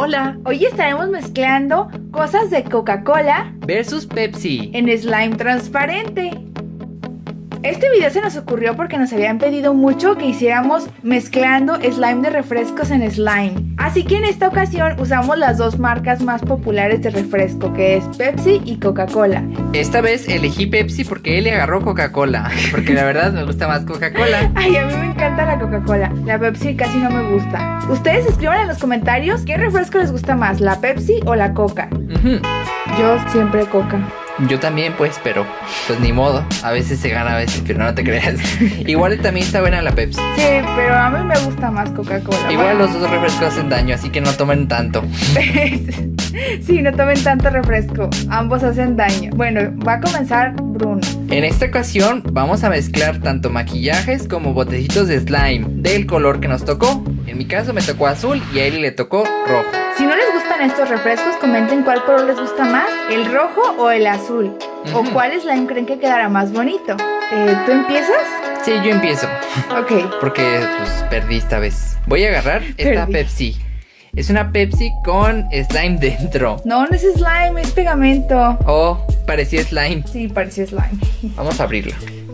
Hola. Hoy estaremos mezclando cosas de Coca-Cola versus Pepsi en slime transparente. Este video se nos ocurrió porque nos habían pedido mucho que hiciéramos mezclando slime de refrescos en slime. Así que en esta ocasión usamos las dos marcas más populares de refresco, que es Pepsi y Coca-Cola. Esta vez elegí Pepsi porque él le agarró Coca-Cola, porque la verdad me gusta más Coca-Cola. Ay, a mí me encanta la Coca-Cola. La Pepsi casi no me gusta. Ustedes escriban en los comentarios qué refresco les gusta más, la Pepsi o la Coca. Yo siempre Coca. Yo también, pues, pero pues ni modo. A veces se gana, a veces, pero no te creas. Igual también está buena la Pepsi. Sí, pero a mí me gusta más Coca-Cola. Igual los dos refrescos hacen daño, así que no tomen tanto. Sí, no tomen tanto refresco. Ambos hacen daño. Bueno, va a comenzar Bruno. En esta ocasión vamos a mezclar tanto maquillajes como botecitos de slime del color que nos tocó. En mi caso me tocó azul y a él le tocó rojo. Si no les gustan estos refrescos, comenten cuál color les gusta más, el rojo o el azul. O cuál slime creen que quedará más bonito. ¿Tú empiezas? Sí, yo empiezo. Ok. Porque pues perdí esta vez. Voy a agarrar esta Pepsi. Es una Pepsi con slime dentro. No, no es slime, es pegamento. Oh, parecía slime. Sí, parecía slime. Vamos a abrirla.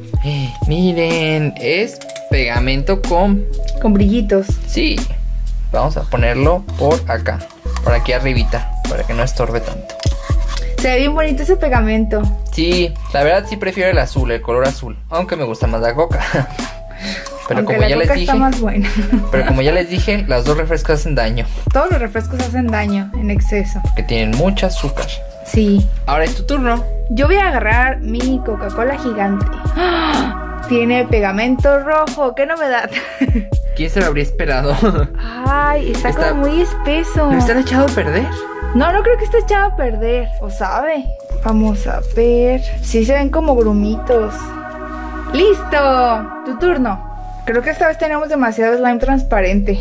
Miren, es pegamento con brillitos. Sí. Vamos a ponerlo por acá, por aquí arribita, para que no estorbe tanto. Se ve bien bonito ese pegamento. Sí, la verdad sí prefiero el azul, el color azul, aunque me gusta más la Coca. Pero aunque como la ya Coca les dije, está más buena. Pero como ya les dije, las dos refrescos hacen daño. Todos los refrescos hacen daño en exceso. Que tienen mucho azúcar. Sí. Ahora es tu turno. Yo voy a agarrar mi Coca-Cola gigante. ¡Ah! Tiene pegamento rojo, qué novedad. ¿Quién se lo habría esperado? Ay, está como muy espeso. ¿No está echado a perder? No creo que esté echado a perder. ¿O sabe? Vamos a ver. Sí se ven como grumitos. ¡Listo! Tu turno. Creo que esta vez tenemos demasiado slime transparente.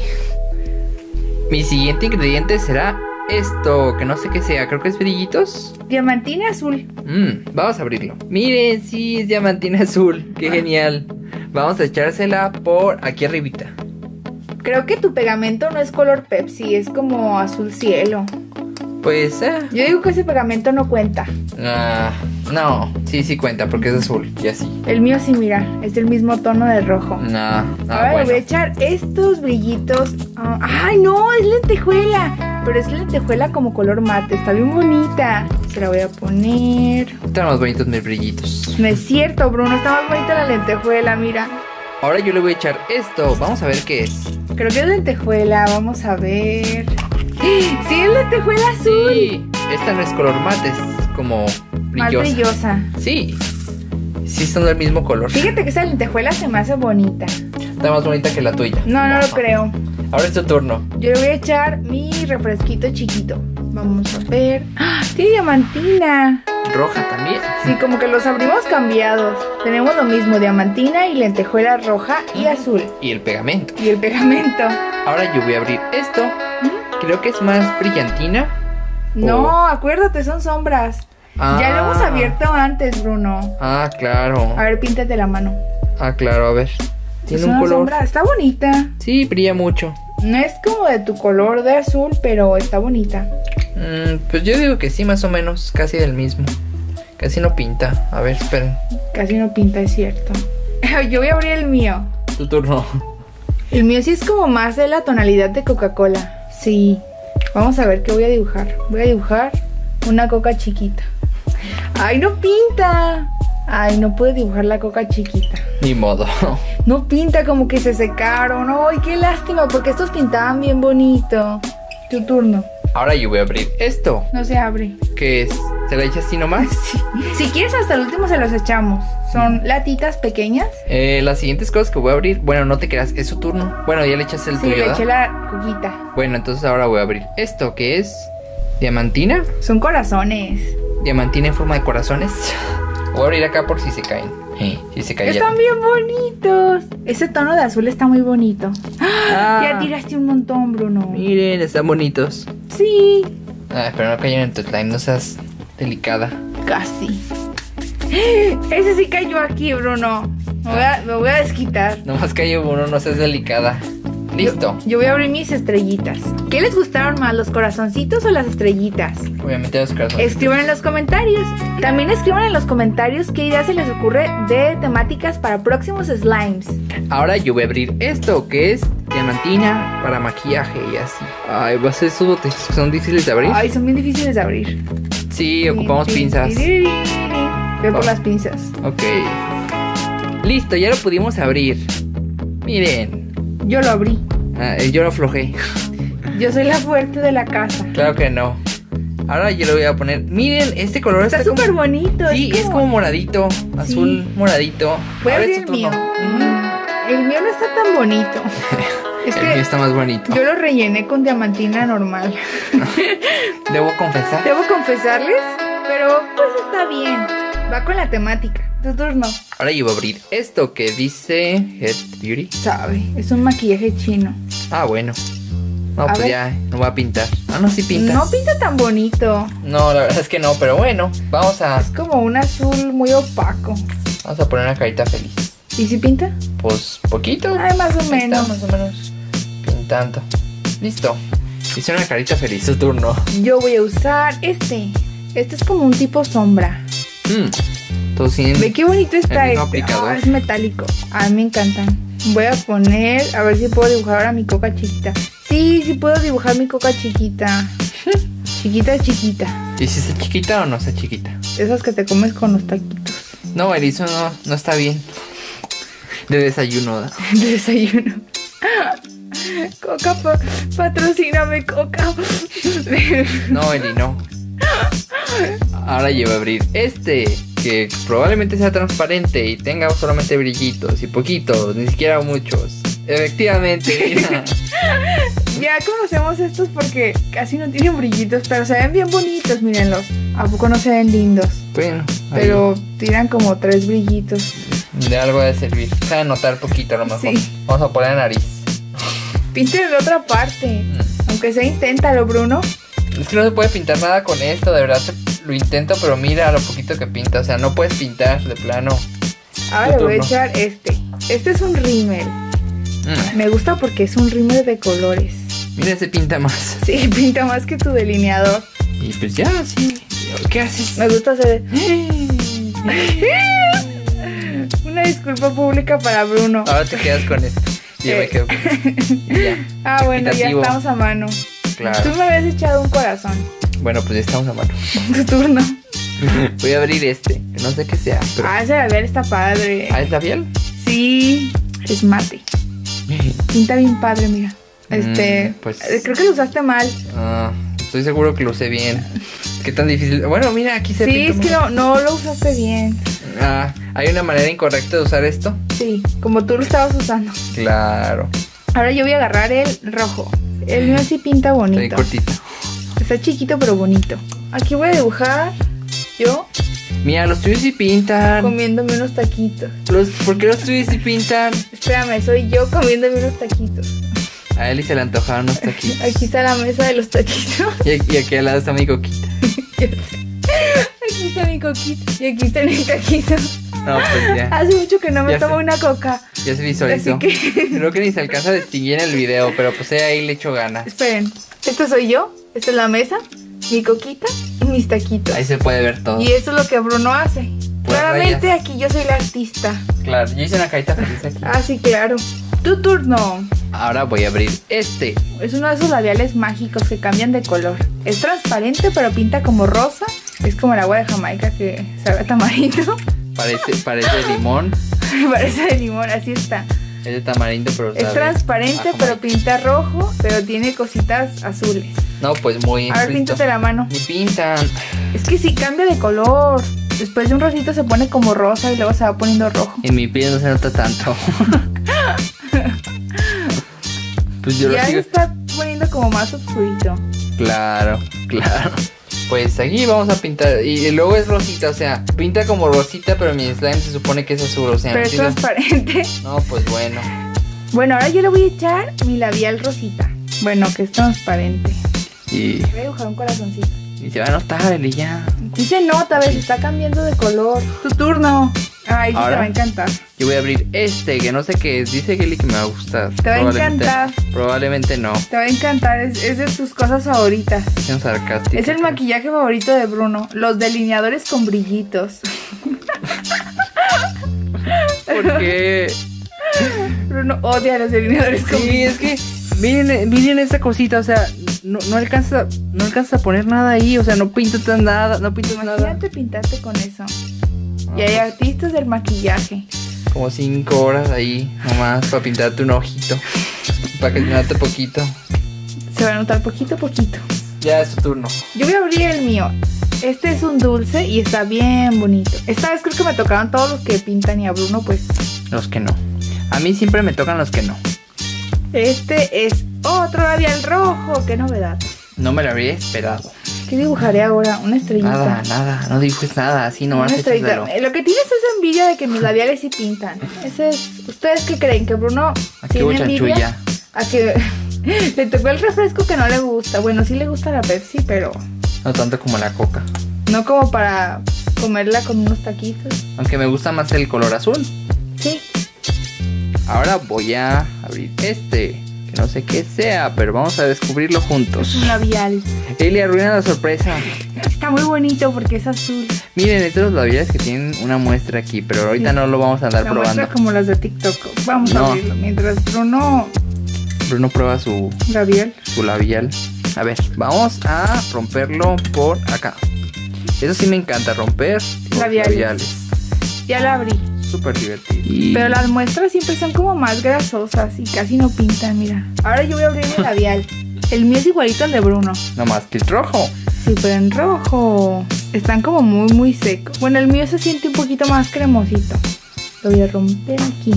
Mi siguiente ingrediente será esto, que no sé qué sea, creo que es brillitos. Diamantina azul. Vamos a abrirlo. Miren, sí, es diamantina azul. Qué genial. Vamos a echársela por aquí arribita. Creo que tu pegamento no es color Pepsi, es como azul cielo. Pues, yo digo que ese pegamento no cuenta. No, sí cuenta porque es azul y así. El mío sí, mira, es del mismo tono de rojo. Ahora le voy a echar estos brillitos. ¡Ay, no! Es lentejuela. Pero es lentejuela como color mate, está bien bonita. Se la voy a poner. Están más bonitos mis brillitos. No es cierto, Bruno, está más bonita la lentejuela, mira. Ahora yo le voy a echar esto, vamos a ver qué es. Creo que es lentejuela, vamos a ver. ¡Sí, es lentejuela azul! Sí, esta no es color mate, es como brillosa. Más brillosa. Sí son del mismo color. Fíjate que esa lentejuela se me hace bonita. Está más bonita que la tuya. No lo creo. Ahora es tu turno. Yo le voy a echar mi refresquito chiquito. Vamos a ver. ¡Ah! Tiene diamantina. Roja también. Sí, como que los abrimos cambiados. Tenemos lo mismo, diamantina y lentejuela roja y azul. Y el pegamento. Ahora yo voy a abrir esto. Creo que es más brillantina. No, acuérdate, son sombras. Ya lo hemos abierto antes, Bruno. Claro. A ver, píntate la mano. Claro, a ver. Tiene un color. Sombra. Está bonita. Sí, brilla mucho. No es como de tu color de azul, pero está bonita. Pues yo digo que sí, más o menos, casi del mismo. Casi no pinta. A ver, esperen. Casi no pinta, es cierto. Yo voy a abrir el mío. Tu turno. El mío sí es como más de la tonalidad de Coca-Cola. Sí. Vamos a ver qué voy a dibujar. Voy a dibujar una coca chiquita. ¡Ay, no pinta! Ay, no pude dibujar la coca chiquita. Ni modo. No pinta, como que se secaron. ¡Ay, qué lástima! Porque estos pintaban bien bonito. Tu turno. Ahora yo voy a abrir esto. No se abre. ¿Qué es? ¿Se la echa así nomás? Sí. Si quieres, hasta el último se los echamos. Son latitas pequeñas. Las siguientes cosas que voy a abrir. Bueno, no te creas, es su turno. Bueno, ya le echaste el tuyo, Sí, le eché la coquita. Bueno, entonces ahora voy a abrir esto, que es diamantina. Son corazones. Diamantina en forma de corazones. Voy a abrir acá por si se caen. Si se caen. Están bien bonitos. Ese tono de azul está muy bonito. Ya tiraste un montón, Bruno. Miren, están bonitos. Sí. Pero no cayó en tu slime, no seas delicada. Casi. Ese sí cayó aquí, Bruno. Me voy a desquitar. Nomás cayó uno, no seas delicada. Listo. Yo voy a abrir mis estrellitas. ¿Qué les gustaron más, los corazoncitos o las estrellitas? Obviamente los corazones. Escriban en los comentarios. También escriban en los comentarios qué ideas se les ocurre de temáticas para próximos slimes. Ahora yo voy a abrir esto, que es diamantina para maquillaje y así. Ay, va a ser esos botes que son difíciles de abrir. Ay, son bien difíciles de abrir. Sí, ocupamos pinzas. Ve por las pinzas. Ok. Listo, ya lo pudimos abrir. Miren. Yo lo abrí. Yo lo aflojé. Yo soy la fuerte de la casa. Claro que no. Ahora yo lo voy a poner. Miren, este color está súper bonito. Sí, es como moradito. Azul, moradito. Voy a abrir el mío. El mío no está tan bonito. Es el mío está más bonito. Yo lo rellené con diamantina normal. Debo confesar. Debo confesarles, pero pues está bien. Va con la temática. Tu turno. Ahora yo voy a abrir esto que dice Head Beauty. Sabe, es un maquillaje chino. Ah, bueno. No, pues ya, no voy a pintar. Ah, no, sí pinta. No pinta tan bonito. No, la verdad es que no, pero bueno, vamos a... Es como un azul muy opaco. Vamos a poner una carita feliz. ¿Y si pinta? Pues poquito. Ay, más o menos. Está, más o menos pintando. Listo. Hice una carita feliz, su turno. Yo voy a usar este. Este es como un tipo sombra. Ve qué bonito está este. Oh, es metálico. A mí me encantan. Voy a poner, a ver si puedo dibujar ahora mi coca chiquita. Sí puedo dibujar mi coca chiquita. Chiquita. ¿Y si está chiquita o no está chiquita? Esas que te comes con los taquitos. No, Erizo, no está bien. De desayuno. De desayuno. Coca, patrocíname, Coca. No, Eli, no. Ahora yo voy a abrir este, que probablemente sea transparente y tenga solamente brillitos y poquitos, ni siquiera muchos. Efectivamente, mira. Ya conocemos estos porque casi no tienen brillitos, pero se ven bien bonitos, mírenlos. ¿A poco no se ven lindos? Bueno, pero tiran como 3 brillitos. De algo de servir. Se va a notar poquito a lo mejor. Sí. Vamos a poner la nariz. Pinten de otra parte. Aunque sea, inténtalo, Bruno. Es que no se puede pintar nada con esto, de verdad lo intento, pero mira lo poquito que pinta, o sea, no puedes pintar de plano. Ahora le voy a echar este. Este es un rímel. Me gusta porque es un rímel de colores. Mira, se pinta más. Sí, pinta más que tu delineador. Y pues ya, sí. ¿Qué haces? Me gusta hacer... Una disculpa pública para Bruno. Ahora te quedas con esto. Yo me quedo con esto. Ya. Bueno, ya estamos a mano. Claro. Tú me habías echado un corazón. Bueno, pues ya estamos a mano. Tu turno. Voy a abrir este, que no sé qué sea. Pero... ese labial está padre. ¿Es labial? Sí, es mate. Pinta bien padre, mira. Pues... creo que lo usaste mal. Estoy seguro que lo usé bien. ¿Qué tan difícil? Bueno, mira, aquí se pinta. Sí, es que no lo usaste bien. ¿Hay una manera incorrecta de usar esto? Sí, como tú lo estabas usando. Claro. Ahora yo voy a agarrar el rojo. El mío sí pinta bonito. Está cortito. Está chiquito pero bonito. Aquí voy a dibujar yo. Mira, los tuyos sí pintan. Comiéndome unos taquitos. ¿Por qué los tuyos sí pintan? Espérame, soy yo comiéndome unos taquitos. A Eli se le antojaron unos taquitos. Aquí está la mesa de los taquitos. Y aquí al lado está mi coquita. Aquí está mi coquita. Y aquí está mi taquito. No, pues ya. Hace mucho que no me tomo una coca. Ya se visualizó. Creo que ni se alcanza a distinguir en el video, pero pues ahí le echo ganas. Esperen. Esto soy yo. Esta es la mesa. Mi coquita y mis taquitos. Ahí se puede ver todo. Y eso es lo que Bruno hace. Pues claramente rayas. Aquí yo soy la artista. Claro, yo hice una carita feliz aquí. Sí, claro. Tu turno. Ahora voy a abrir este. Es uno de esos labiales mágicos que cambian de color. Es transparente pero pinta como rosa. Es como el agua de Jamaica que sabe a tamarindo. Parece de limón. Parece de limón, así está. Es de tamarindo, pero es transparente, pero pinta rojo, pero tiene cositas azules. No, pues muy... A ver, píntate la mano. Ni pintan. Es que sí cambia de color. Después de un rosito se pone como rosa y luego se va poniendo rojo. En mi piel no se nota tanto. Pues yo ya lo sigo... se está poniendo como más oscurito. Claro. Pues aquí vamos a pintar. Y luego es rosita, o sea, pinta como rosita, pero mi slime se supone que es azul, o sea. Pero es transparente. No, pues bueno. Bueno, ahora yo le voy a echar mi labial rosita. Bueno, que es transparente. Y... voy a dibujar un corazoncito. Y se va a notar, Eli, ya. Sí se nota, ves, está cambiando de color. Tu turno. Ay, sí te va a encantar. Yo Yo voy a abrir este, que no sé qué es. Dice Kelly que me va a gustar. Te va a encantar. Probablemente no. Te va a encantar, es de tus cosas favoritas. Es sarcástico. Es el maquillaje favorito de Bruno. Los delineadores con brillitos. ¿Por qué? Bruno odia los delineadores con brillitos. Sí, es que miren esta cosita, o sea, no alcanza a poner nada ahí, o sea, no pintas nada, no pintas nada. Imagínate pintarte con eso. Y hay artistas del maquillaje. Como 5 horas ahí, nomás, para pintarte un ojito. Para que se note poquito. Se va a notar poquito a poquito. Ya es tu turno. Yo voy a abrir el mío. Este es un dulce y está bien bonito. Esta vez creo que me tocaron todos los que pintan y a Bruno pues... Los que no. A mí siempre me tocan los que no. Este es otro labial rojo. ¡Qué novedad! No me lo habría esperado. ¿Qué dibujaré ahora? Una estrellita. Nada, no dibujes nada, así nomás. Una estrellita. Lo que tienes es envidia de que mis labiales sí pintan. Ese es... ¿Ustedes qué creen? ¿Que Bruno tiene envidia? A que le tocó el refresco que no le gusta. Bueno, sí le gusta la Pepsi, pero... No tanto como la Coca. No como para comerla con unos taquitos. Aunque me gusta más el color azul. Sí. Ahora voy a abrir este. Que no sé qué sea, pero vamos a descubrirlo juntos. Es un labial. Eli arruina la sorpresa. Está muy bonito porque es azul. Miren, estos los labiales que tienen una muestra aquí, pero ahorita sí, no lo vamos a andar probando. Muestra como las de TikTok. Vamos a abrirlo mientras Bruno prueba su labial. A ver, vamos a romperlo por acá. Eso sí me encanta, romper labiales. Ya lo abrí. Súper divertido. Pero las muestras siempre son como más grasosas y casi no pintan, mira. Ahora yo voy a abrir mi labial. El mío es igualito al de Bruno. No más que el rojo. Sí, pero en rojo. Están como muy secos. Bueno, el mío se siente un poquito más cremosito. Lo voy a romper aquí.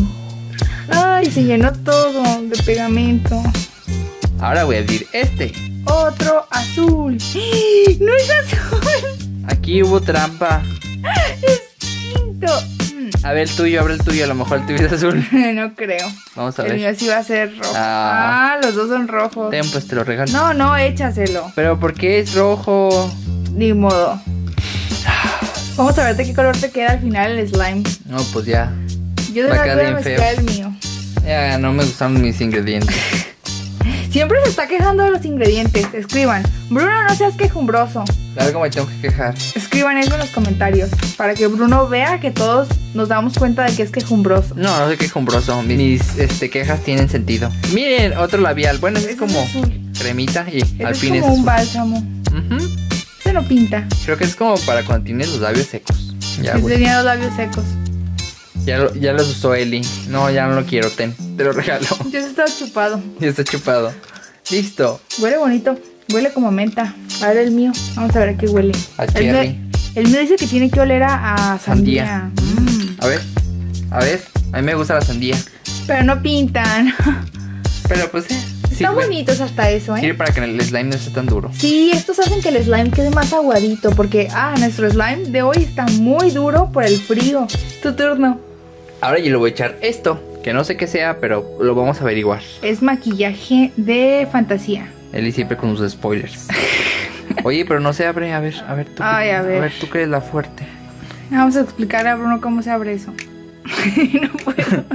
Ay, se llenó todo de pegamento. Ahora voy a abrir este. Otro azul. ¡No es azul! Aquí hubo trampa. Es tinto. A ver el tuyo, abre el tuyo. A lo mejor el tuyo es azul. No creo. Vamos a ver. El mío sí va a ser rojo. Los dos son rojos. Ten, pues te lo regalo. No, échaselo. Pero ¿por qué es rojo? Ni modo. Vamos a ver de qué color te queda al final el slime. No, pues ya. Yo de verdad voy a mezclar el mío. Ya, no me gustan mis ingredientes. Siempre se está quejando de los ingredientes. Escriban. Bruno, no seas quejumbroso. Algo me tengo que quejar. Escriban eso en los comentarios. Para que Bruno vea que todos nos damos cuenta de que es quejumbroso. No soy quejumbroso. Mis quejas tienen sentido. Miren, otro labial. Bueno, es como cremita y al fin es como un bálsamo. Se lo pinta. Creo que es como para cuando tienes los labios secos. Ya, tenía los labios secos. Ya los usó Eli. No, ya no lo quiero, te lo regalo. Ya se está chupado. Ya está chupado. Listo. Huele bonito. Huele como menta. A ver el mío. Vamos a ver a qué huele. A cherry. El mío dice que tiene que oler a sandía. A ver. A mí me gusta la sandía. Pero no pintan. Pero pues Están bonitos hasta eso, Sirve para que el slime no esté tan duro. Sí, estos hacen que el slime quede más aguadito. Porque, nuestro slime de hoy está muy duro por el frío. Tu turno. Ahora yo le voy a echar esto, que no sé qué sea, pero lo vamos a averiguar. Es maquillaje de fantasía. Eli siempre con sus spoilers. Oye, pero no se abre, a ver tú. A ver, tú que eres la fuerte. Vamos a explicarle a Bruno cómo se abre eso. No puedo.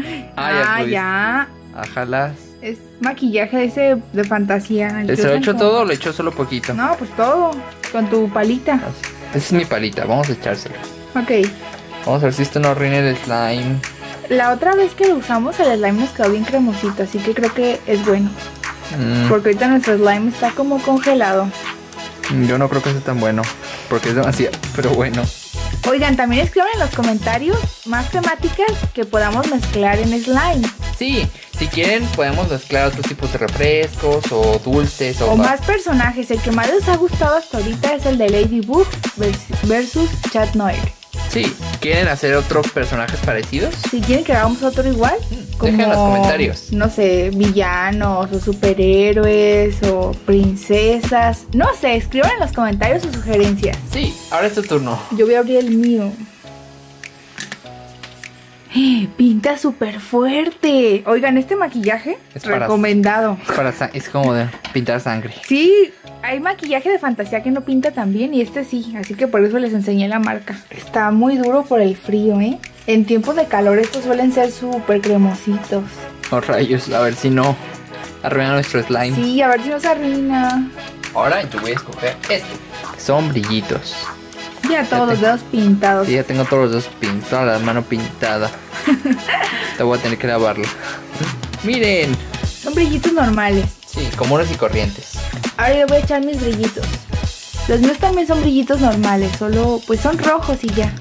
Ya. Ajalas. Es maquillaje de fantasía. ¿Se lo echo todo o le echo solo poquito? No, pues todo. Con tu palita. Esa es mi palita, vamos a echársela. Ok. Vamos a ver si esto no arruina el slime. La otra vez que lo usamos el slime nos quedó bien cremosito, así que creo que es bueno. Porque ahorita nuestro slime está como congelado. Yo no creo que sea tan bueno, porque es demasiado, pero bueno. Oigan, también escriban en los comentarios más temáticas que podamos mezclar en slime. Sí, si quieren podemos mezclar otros tipos de refrescos o dulces o más personajes. El que más les ha gustado hasta ahorita es el de Ladybug versus Chat Noir. Sí, ¿quieren hacer otros personajes parecidos? Si quieren que hagamos otro igual, dejen en los comentarios. No sé, villanos o superhéroes o princesas. No sé, escriban en los comentarios sus sugerencias. Sí, ahora es tu turno. Yo voy a abrir el mío. Pinta súper fuerte. Oigan, este maquillaje Es recomendado. Es como de pintar sangre. Sí, hay maquillaje de fantasía que no pinta tan bien y este sí, así que por eso les enseñé la marca. Está muy duro por el frío, ¿eh? En tiempos de calor estos suelen ser súper cremositos. Oh, rayos, a ver si no arruina nuestro slime. Sí, a ver si no se arruina. Ahora yo voy a escoger este. Son brillitos. Ya todos los dedos pintados. Sí, ya tengo todos los dedos pintados, la mano pintada. Te voy a tener que lavarla. Miren. Son brillitos normales. Sí, comunes y corrientes. Ahora le voy a echar mis brillitos. Los míos también son brillitos normales, solo pues son rojos y ya.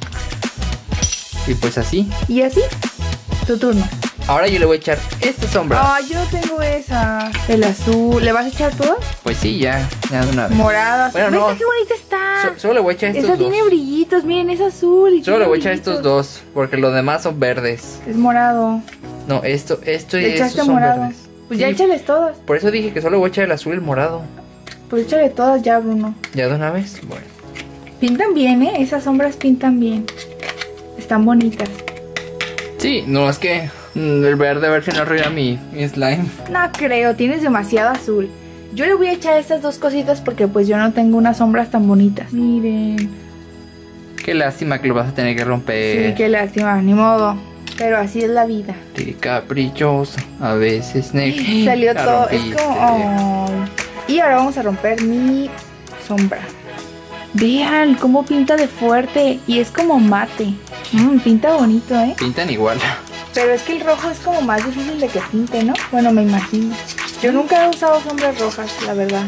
Y pues así. Y así, tu turno. Ahora yo le voy a echar esta sombra. Ah, yo tengo esa. El azul. ¿Le vas a echar todas? Pues sí, ya de una vez. Moradas. Bueno, ¿Ves no. qué bonita está? Solo le voy a echar estos Esa dos. tiene brillitos, miren, es azul. Y Solo tiene le voy a echar brillitos. estos dos, porque los demás son verdes. Es morado. No, esto y Le estos echaste son morado. verdes. Pues Sí, ya échales todas. por eso dije que solo voy a echar el azul y el morado. Pues échale todas ya, Bruno. ¿Ya de una vez? Bueno. Pintan bien, ¿eh? Esas sombras pintan bien. Están bonitas. Sí, no, es que el verde a ver si no arruina mi slime. No creo, tienes demasiado azul. Yo le voy a echar estas dos cositas porque pues yo no tengo unas sombras tan bonitas. Miren. Qué lástima que lo vas a tener que romper. Sí, qué lástima, ni modo. Pero así es la vida. Qué caprichoso, a veces negro. Salió La todo, rompiste. es como... ay. Y ahora vamos a romper mi sombra. Vean cómo pinta de fuerte y es como mate. Pinta bonito, ¿eh? Pintan igual. Pero es que el rojo es como más difícil de que pinte, ¿no? Bueno, me imagino. Yo nunca he usado sombras rojas, la verdad.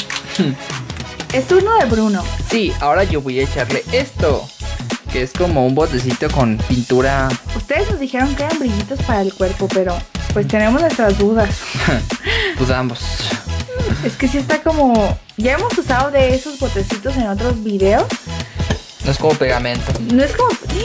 Es turno de Bruno. Sí, ahora yo voy a echarle esto, que es como un botecito con pintura. Ustedes nos dijeron que eran brillitos para el cuerpo, pero pues tenemos nuestras dudas. Pues ambos. Es que sí está como... Ya hemos usado de esos botecitos en otros videos. No es como pegamento. No es como...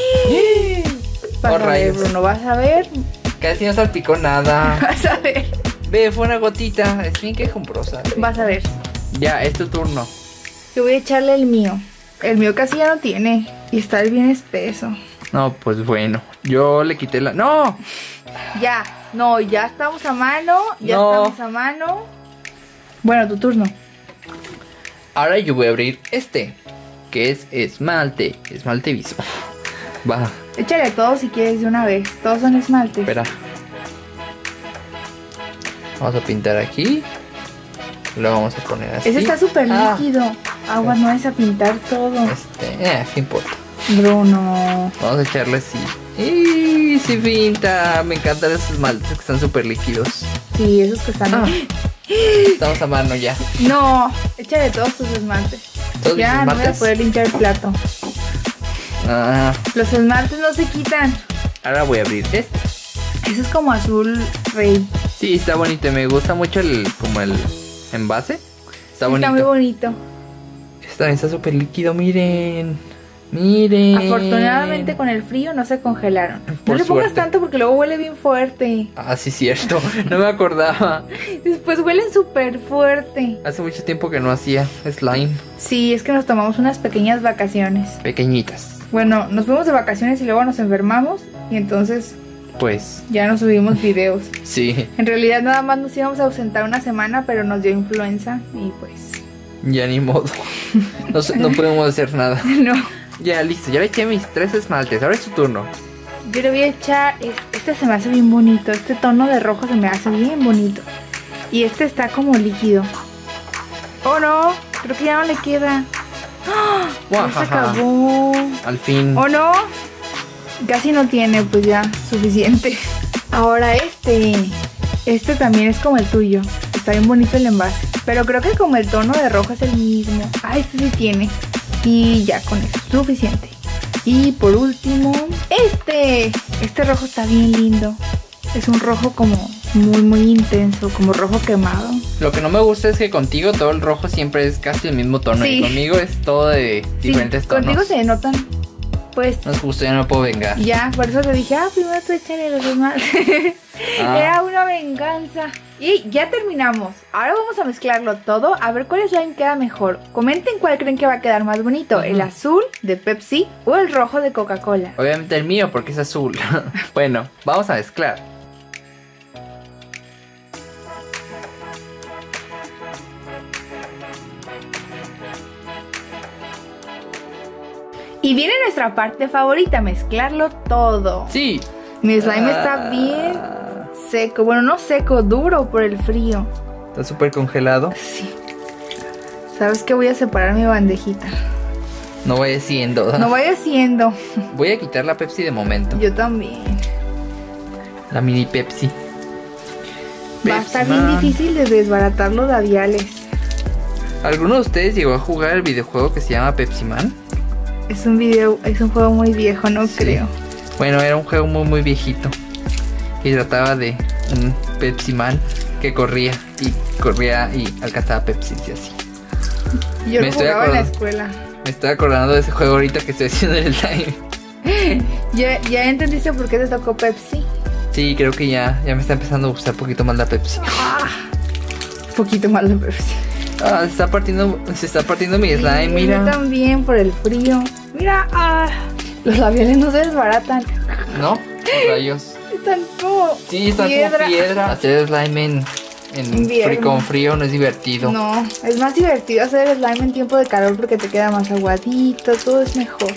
Vas a ver, rayos. Bruno, vas a ver. Casi no salpicó nada. Vas a ver. Ve, fue una gotita. Es bien quejumbrosa. Vas a ver. Ya, es tu turno. Yo voy a echarle el mío. El mío casi ya no tiene. Y está bien espeso. No, pues bueno. Yo le quité la... ¡No! Ya. No, ya estamos a mano. Ya No. estamos a mano. Bueno, tu turno. Ahora yo voy a abrir este, que es esmalte. Esmalte viso. Va, Échale todo si quieres de una vez. Todos son esmaltes. espera. Vamos a pintar aquí. Lo vamos a poner así. Ese está súper líquido. Agua, no es a pintar todo. ¿Qué importa? Bruno. Vamos a echarle así. ¡Y sí pinta! Me encantan esos esmaltes que están súper líquidos. Sí, esos que están... Estamos a mano ya. No, échale todos tus esmaltes. ¿Todos Ya, mis no voy a esmaltes? poder limpiar el plato. Ah, Los esmaltes no se quitan. ahora voy a abrir este. Ese es como azul rey. Sí, está bonito. Me gusta mucho como el envase. Está bonito. Está muy bonito. Está súper líquido, miren. Miren. Afortunadamente con el frío no se congelaron. No Por le pongas suerte. tanto porque luego huele bien fuerte. Ah, sí, cierto. No me acordaba. Después huelen súper fuerte. Hace mucho tiempo que no hacía slime. Sí, es que nos tomamos unas pequeñas vacaciones. Pequeñitas. Bueno, nos fuimos de vacaciones y luego nos enfermamos. Y entonces Pues, ya no subimos videos. sí. En realidad nada más nos íbamos a ausentar una semana, pero nos dio influenza. Y pues... Ya ni modo. No podemos hacer nada. no. Ya, listo. Ya le eché mis 3 esmaltes. Ahora es tu turno. Yo le voy a echar... Este se me hace bien bonito. Este tono de rojo se me hace bien bonito. Y este está como líquido. Oh no, creo que ya no le queda. ¡Ah! Ya se acabó. Al fin. Oh no, casi no tiene, pues ya, suficiente. Ahora este también es como el tuyo. Está bien bonito el envase. Pero creo que como el tono de rojo es el mismo. Ah, este sí tiene. Y ya con eso, suficiente. Y por último, este rojo está bien lindo. Es un rojo como muy intenso, como rojo quemado. Lo que no me gusta es que contigo todo el rojo siempre es casi el mismo tono. Sí. Y conmigo es todo de diferentes tonos. Contigo se notan, pues... No es justo, ya no puedo vengar. Ya, por eso te dije, primero tú échale los demás. Ah. Era una venganza. Y ya terminamos. Ahora vamos a mezclarlo todo a ver cuál slime queda mejor. Comenten cuál creen que va a quedar más bonito, el azul de Pepsi o el rojo de Coca-Cola. Obviamente el mío porque es azul. Bueno, vamos a mezclar. Y viene nuestra parte favorita, mezclarlo todo. Sí. Mi slime está bien seco, bueno, no seco, duro por el frío. Está súper congelado. Sí. ¿Sabes qué? Voy a separar mi bandejita. No vaya siendo. No vaya siendo. Voy a quitar la Pepsi de momento. Yo también. La mini Pepsi. Va a estar bien difícil de desbaratar los labiales. ¿Alguno de ustedes llegó a jugar el videojuego que se llama Pepsi Man? Es un juego muy viejo, no creo. Bueno, era un juego muy viejito. Y trataba de un Pepsi Man que corría y alcanzaba Pepsi y así. Yo lo jugaba en la escuela. Me estoy acordando de ese juego ahorita que estoy haciendo el slime. ¿Ya entendiste por qué te tocó Pepsi? Sí, creo que ya me está empezando a gustar un poquito más la Pepsi. Un poquito más la Pepsi. Se está partiendo mi slime, mira. Yo también por el frío. Mira, los labiales no se desbaratan. ¿No? Rayos. Están como sí, están como piedra. Hacer slime con frío no es divertido. No, es más divertido hacer slime en tiempo de calor porque te queda más aguadito, todo es mejor.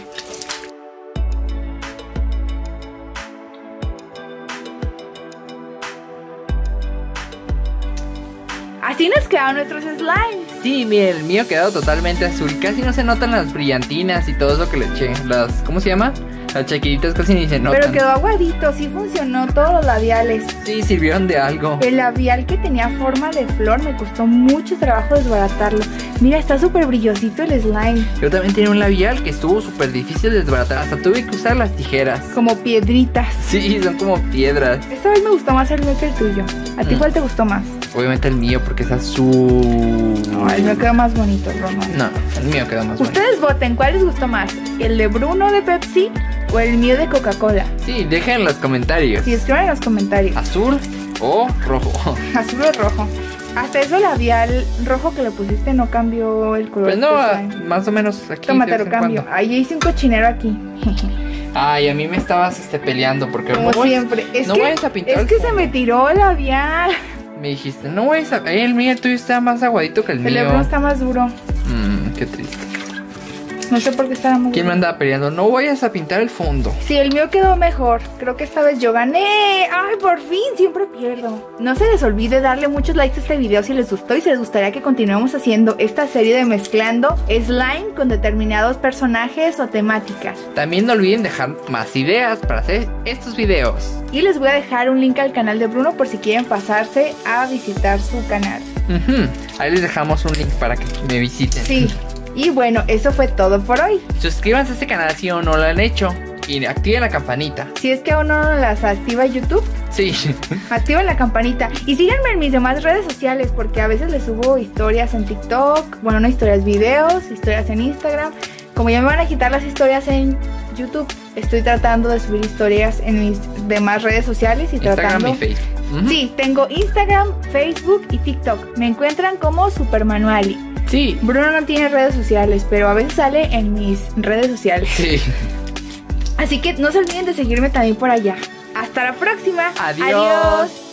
Así nos quedaron nuestros slimes. Sí, mira, el mío ha quedado totalmente azul. Casi no se notan las brillantinas y todo eso que le eché. ¿Cómo se llama? Las chiquititas casi ni se notan. Pero quedó aguadito, sí funcionó todos los labiales. Sí, sirvieron de algo. El labial que tenía forma de flor me costó mucho trabajo desbaratarlo. Mira, está súper brillosito el slime. Yo también tenía un labial que estuvo súper difícil de desbaratar. Hasta tuve que usar las tijeras. Como piedritas. Sí, son como piedras. Esta vez me gustó más el mío que el tuyo. ¿A ti cuál te gustó más? Obviamente el mío porque es azul. No, el mío quedó más bonito, Bruno. No, el mío quedó más bonito. Ustedes voten, ¿cuál les gustó más? ¿El de Bruno de Pepsi o el mío de Coca-Cola? Sí, dejen en los comentarios. Sí, escriban en los comentarios. ¿Azul o rojo? Azul o rojo. Hasta eso labial rojo que le pusiste no cambió el color. Pues no, más o menos aquí. Tómate, lo cambio. Ahí hice un cochinero aquí. Ay, a mí me estabas peleando porque como siempre. No vayas a pintar. Es que se me tiró el labial. Me dijiste, no vayas a... el mío, el tuyo está más aguadito que el mío. El de Bruno está más duro. Qué triste. No sé por qué estaba más ¿Quién me andaba peleando? No vayas a pintar el fondo. Sí, el mío quedó mejor. Creo que esta vez yo gané. ¡Ay, por fin! Siempre pierdo. No se les olvide darle muchos likes a este video si les gustó y si les gustaría que continuemos haciendo esta serie de mezclando slime con determinados personajes o temáticas. También no olviden dejar más ideas para hacer estos videos. Y les voy a dejar un link al canal de Bruno por si quieren pasarse a visitar su canal. Ahí les dejamos un link para que me visiten. Sí. Y bueno, eso fue todo por hoy. Suscríbanse a este canal si aún no lo han hecho. Y activen la campanita. Si es que aún no las activa YouTube. Sí. Activen la campanita. Y síganme en mis demás redes sociales porque a veces les subo historias en TikTok. Bueno, no historias, videos, historias en Instagram. Como ya me van a quitar las historias en YouTube, estoy tratando de subir historias en mis demás redes sociales y Instagram tratando... y Facebook. Sí, tengo Instagram, Facebook y TikTok. Me encuentran como Supermanuali. Sí. Bruno no tiene redes sociales, pero a veces sale en mis redes sociales. Sí. Así que no se olviden de seguirme también por allá. Hasta la próxima. Adiós.